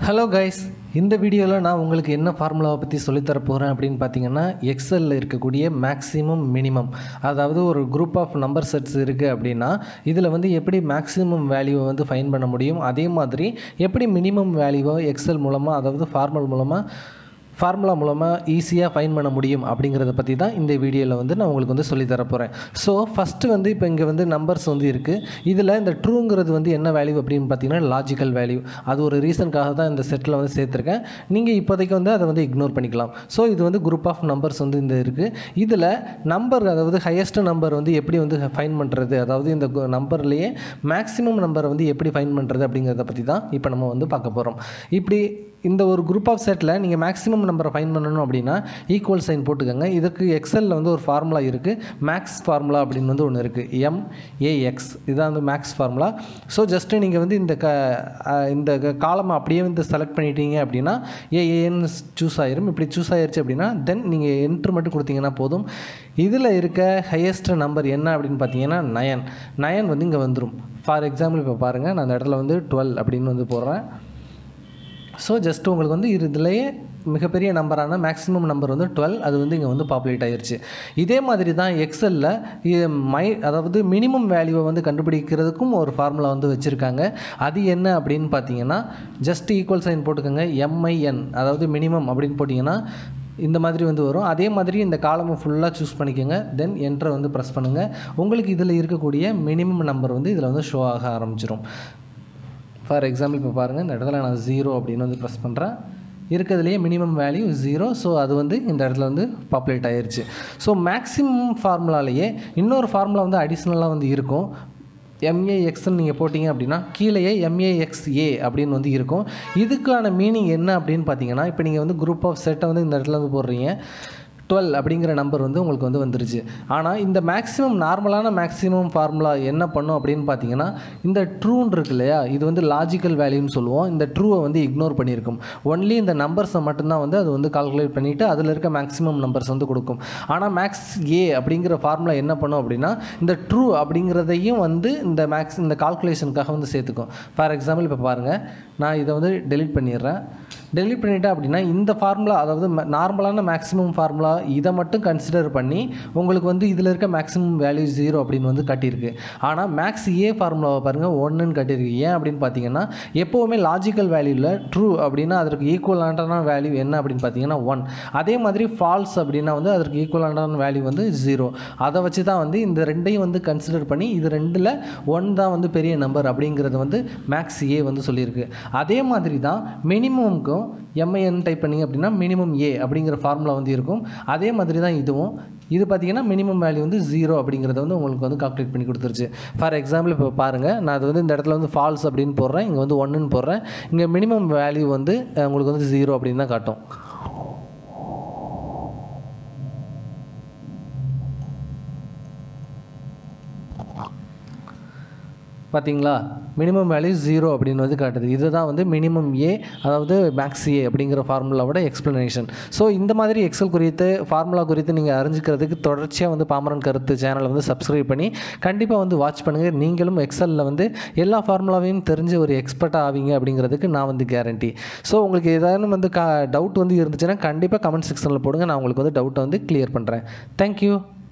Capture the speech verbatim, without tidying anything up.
Hello guys, இந்த வீடியோவில் நான் உங்களுக்கு என்ன ஃபார்முலாவை பற்றி சொல்லித்தர போகிறேன் அப்படின்னு பார்த்தீங்கன்னா, எக்ஸலில் இருக்கக்கூடிய மேக்ஸிமம் மினிமம், அதாவது ஒரு குரூப் ஆஃப் நம்பர் செட்ஸ் இருக்குது அப்படின்னா இதில் வந்து எப்படி மேக்ஸிமம் வேல்யூவை வந்து ஃபைண்ட் பண்ண முடியும், அதே மாதிரி எப்படி மினிமம் வேல்யூவை எக்ஸல் மூலமாக, அதாவது ஃபார்முலா மூலமாக ஃபார்முலா மூலமாக ஈஸியாக ஃபைன் பண்ண முடியும் அப்படிங்கிறத பற்றி தான் இந்த வீடியோவில் வந்து நான் உங்களுக்கு வந்து சொல்லித்தர போகிறேன். ஸோ ஃபஸ்ட்டு வந்து இப்போ இங்கே வந்து நம்பர்ஸ் வந்து இருக்குது. இதில் இந்த ட்ரூங்கிறது வந்து என்ன வேல்யூ அப்படின்னு பார்த்தீங்கன்னா லாஜிக்கல் வேல்யூ. அது ஒரு ரீசனுக்காக தான் இந்த செட்டில் வந்து சேர்த்துருக்கேன். நீங்கள் இப்போதைக்கு வந்து அதை வந்து இக்னோர் பண்ணிக்கலாம். ஸோ இது வந்து குரூப் ஆஃப் நம்பர்ஸ் வந்து இந்த இருக்குது. இதில் நம்பர், அதாவது ஹையஸ்ட் நம்பர் வந்து எப்படி வந்து ஃபைன் பண்ணுறது, அதாவது இந்த நம்பர்லேயே மேக்ஸிமம் நம்பரை வந்து எப்படி ஃபைன் பண்ணுறது அப்படிங்கிறத பற்றி தான் இப்போ நம்ம வந்து பார்க்க போகிறோம். இப்படி இந்த ஒரு குரூப் ஆஃப் செட்டில் நீங்கள் மேக்ஸிமம் நம்பரை ஃபைன் பண்ணணும் அப்படின்னா ஈக்குவல் சைன் போட்டுக்கோங்க. இதுக்கு எக்ஸலில் வந்து ஒரு ஃபார்முலா இருக்குது, மேக்ஸ் ஃபார்முலா அப்படின்னு வந்து ஒன்று இருக்குது, எம்ஏஎக்ஸ். இதுதான் வந்து மேக்ஸ் ஃபார்முலா. ஸோ ஜஸ்ட்டு நீங்கள் வந்து இந்த க இந்த காலமை அப்படியே வந்து செலக்ட் பண்ணிட்டீங்க அப்படின்னா ஏஏன்னு சூஸ் ஆயிரும். இப்படி சூஸ் ஆயிடுச்சு அப்படின்னா தென் நீங்கள் என்ட்ரு மட்டும் கொடுத்தீங்கன்னா போதும். இதில் இருக்க ஹையஸ்ட் நம்பர் என்ன அப்படின்னு பார்த்தீங்கன்னா நயன். நயன் வந்து இங்கே வந்துடும். ஃபார் எக்ஸாம்பிள் இப்போ பாருங்கள், நான் அந்த இடத்துல வந்து டுவெல் அப்படின்னு வந்து போடுறேன். ஸோ ஜஸ்ட் உங்களுக்கு வந்து இதுலேயே மிகப்பெரிய நம்பரான மேக்ஸிமம் நம்பர் வந்து டுவெல், அது வந்து இங்கே வந்து பாப்புலேட் ஆகிருச்சு. இதே மாதிரி தான் எக்ஸலில் மை அதாவது மினிமம் வேல்யூவை வந்து கண்டுபிடிக்கிறதுக்கும் ஒரு ஃபார்முலா வந்து வச்சுருக்காங்க. அது என்ன அப்படின்னு பார்த்தீங்கன்னா, ஜஸ்ட் ஈக்குவல் சைன் போட்டுக்கோங்க, எம்ஐஎன், அதாவது மினிமம் அப்படின்னு போட்டிங்கன்னா இந்த மாதிரி வந்து வரும். அதே மாதிரி இந்த காலமை ஃபுல்லாக சூஸ் பண்ணிக்கோங்க, தென் என்ட்ரை வந்து ப்ரெஸ் பண்ணுங்கள். உங்களுக்கு இதில் இருக்கக்கூடிய மினிமம் நம்பர் வந்து இதில் வந்து ஷோ ஆக ஆரம்பிச்சிடும். ஃபார் எக்ஸாம்பிள் இப்போ பாருங்கள், இந்த இடத்துல நான் ஜீரோ அப்படின்னு வந்து ப்ரெஸ் பண்ணுறேன். இருக்கிறதுலையே மினிமம் வேல்யூ ஜீரோ. ஸோ அது வந்து இந்த இடத்துல வந்து பாப்புலேட் ஆகிருச்சு. ஸோ மேக்ஸிமம் ஃபார்முலாலேயே இன்னொரு ஃபார்முலா வந்து அடிஷ்னலாக வந்து இருக்கும். எம்ஏஎக்ஸ்ன்னு நீங்கள் போட்டிங்க அப்படின்னா கீழேயே எம்ஏஎக்ஸ்ஏ அப்படின்னு வந்து இருக்கும். இதுக்கான மீனிங் என்ன அப்படின்னு பார்த்தீங்கன்னா, இப்போ நீங்கள் வந்து குரூப் ஆஃப் செட்டை வந்து இந்த இடத்துல வந்து போடுறீங்க, டுவெல் அப்படிங்கிற நம்பர் வந்து உங்களுக்கு வந்து வந்துருச்சு. ஆனால் இந்த மேக்ஸிமம் நார்மலான மேக்ஸிமம் ஃபார்முலா என்ன பண்ணும் அப்படின்னு பார்த்தீங்கன்னா, இந்த ட்ரூன்னு இருக்கு இல்லையா, இது வந்து லாஜிக்கல் வேல்யூன்னு சொல்லுவோம். இந்த ட்ரூவை வந்து இக்னோர் பண்ணியிருக்கும். ஒன்லி இந்த நம்பர்ஸை மட்டும்தான் வந்து அது வந்து கால்குலேட் பண்ணிவிட்டு அதில் இருக்க மேக்ஸிமம் நம்பர்ஸ் வந்து கொடுக்கும். ஆனால் மேக்ஸ் ஏ அப்படிங்கிற ஃபார்முலா என்ன பண்ணும் அப்படின்னா, இந்த ட்ரூ அப்படிங்கிறதையும் வந்து இந்த மேக்ஸ் இந்த கால்குலேஷனுக்காக வந்து சேர்த்துக்கும். ஃபார் எக்ஸாம்பிள் இப்போ பாருங்கள், நான் இதை வந்து டெலீட் பண்ணிடுறேன். டெலீட் பண்ணிட்டேன் அப்படின்னா இந்த ஃபார்முலா, அதாவது நார்மலான மேக்ஸிமம் ஃபார்முலா, இதை மட்டும் கன்சிடர் பண்ணி உங்களுக்கு வந்து இதில் இருக்க மேக்ஸிமம் வேல்யூ ஜீரோ அப்படின்னு வந்து காட்டியிருக்கு. ஆனால் மேக்ஸ் ஏ ஃபார்முலாவை பாருங்கள், ஒன்றுன்னு காட்டியிருக்கு. ஏன் அப்படின்னு பார்த்தீங்கன்னா, எப்போவுமே லாஜிக்கல் வேல்யூவில் ட்ரூ அப்படின்னா அதற்கு ஈக்குவலான வேல்யூ என்ன அப்படின்னு பார்த்தீங்கன்னா ஒன். அதே மாதிரி ஃபால்ஸ் அப்படின்னா வந்து அதற்கு ஈக்குவலான வேல்யூ வந்து ஜீரோ. அதை வச்சு தான் வந்து இந்த ரெண்டையும் வந்து கன்சிடர் பண்ணி இது ரெண்டில் ஒன் தான் வந்து பெரிய நம்பர் அப்படிங்கிறது வந்து மேக்ஸ் ஏ வந்து சொல்லியிருக்கு. அதே மாதிரி தான் மினிமமுக்கும் எம்ஐஎன் டைப் பண்ணிங்க அப்படின்னா மினிமம் ஏ அப்படிங்கிற ஃபார்முலா வந்து இருக்கும். அதே மாதிரி தான் இதுவும். இது பார்த்திங்கன்னா மினிமம் வேல்யூ வந்து ஜீரோ அப்படிங்கிறத வந்து உங்களுக்கு வந்து கால்குலேட் பண்ணி கொடுத்துருச்சு. ஃபார் எக்ஸாம்பிள் இப்போ பாருங்கள், நான் அது வந்து இந்த இடத்துல வந்து ஃபால்ஸ் அப்படின்னு போடுறேன், இங்கே வந்து ஒன்றுன்னு போடுறேன். இங்கே மினிமம் வேல்யூ வந்து உங்களுக்கு வந்து ஜீரோ அப்படின்னு தான் காட்டும். பார்த்தீங்களா, மினிமம் வேல்யூ ஜீரோ அப்படின்னு வந்து காட்டுது. இதுதான் வந்து மினிமம் ஏ, அதாவது மேக்ஸ் ஏ அப்படிங்கிற ஃபார்முலாவோட எக்ஸ்ப்ளனேஷன். ஸோ இந்த மாதிரி எக்ஸல் குறித்து ஃபார்முலா குறித்து நீங்கள் அறிஞ்சிக்கிறதுக்கு தொடர்ச்சியாக வந்து பாமரன் கருத்து சேனலை வந்து சப்ஸ்கிரைப் பண்ணி கண்டிப்பாக வந்து வாட்ச் பண்ணுங்கள். நீங்களும் எக்ஸலில் வந்து எல்லா ஃபார்முலாவையும் தெரிஞ்ச ஒரு எக்ஸ்பர்ட்டாக ஆவீங்க அப்படிங்கிறதுக்கு நான் வந்து கேரண்டி. ஸோ உங்களுக்கு ஏதாவது வந்து க டவுட் வந்து இருந்துச்சுன்னா கண்டிப்பாக கமெண்ட் செக்ஷனில் போடுங்க, நான் உங்களுக்கு வந்து டவுட்டை வந்து கிளியர் பண்ணுறேன். தேங்க்யூ.